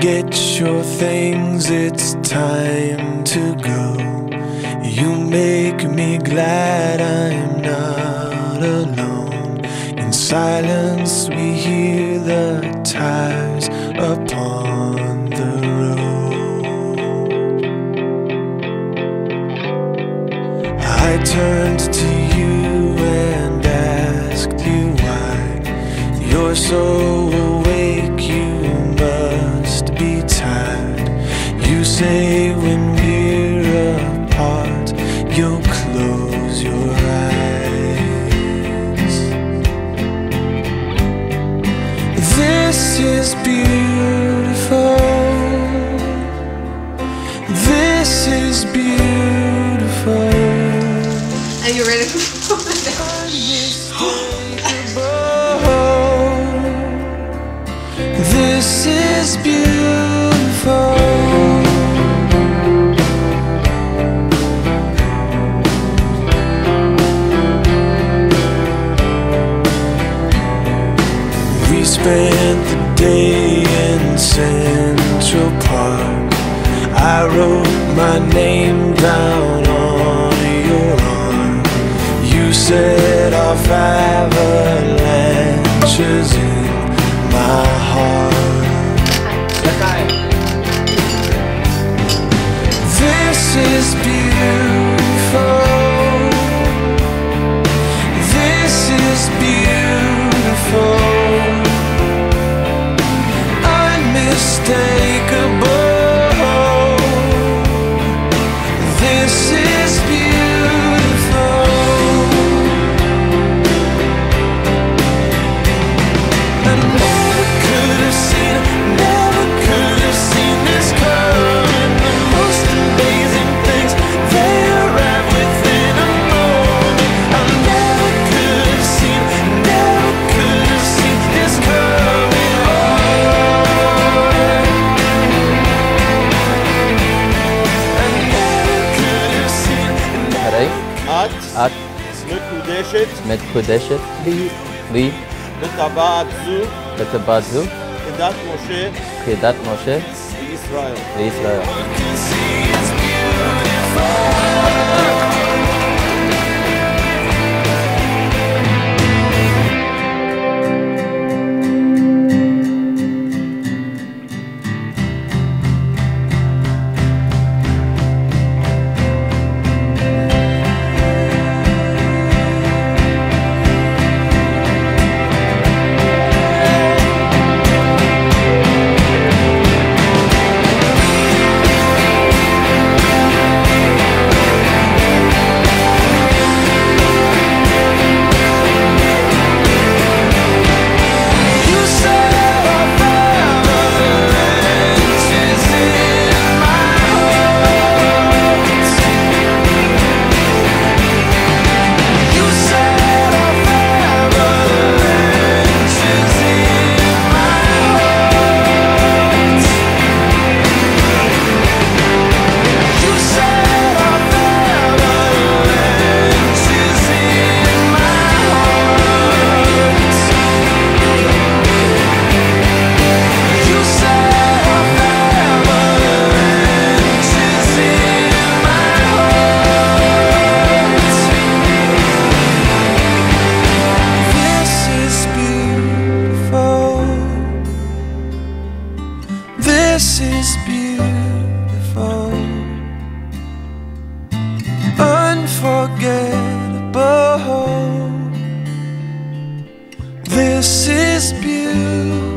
get your things, it's time to go. You make me glad I'm not alone. In silence we hear the tires upon the road. I turned to you and asked you why. You're so awake, you must be tired. You say when we're apart, you'll close your eyes. This is beautiful. This is beautiful. Are you ready for This is beautiful. We spent the day in Central Park. I wrote my name down on your arm. You set off avalanches in my heart. This is beautiful. This is beautiful. Unmistakable. This is beautiful. I never could have seen it, never could have seen this coming. The most amazing things, they arrive within a moment. I never could have seen it, never could have seen this coming. I never could have seen it. את מקודשת לי בטבעת זו כדת משה לישראל. This is beautiful, unforgettable. This is beautiful.